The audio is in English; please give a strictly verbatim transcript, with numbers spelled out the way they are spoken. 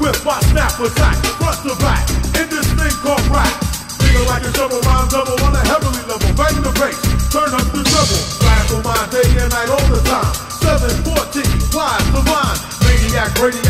Swift, I snap, attack, front to back, in this thing called rap. Feel like a double rhyme double on a heavenly level. Bang the bass, turn up the treble. Blast on my day and night all the time. seven fourteen, wise, divine. Maniac, radiac.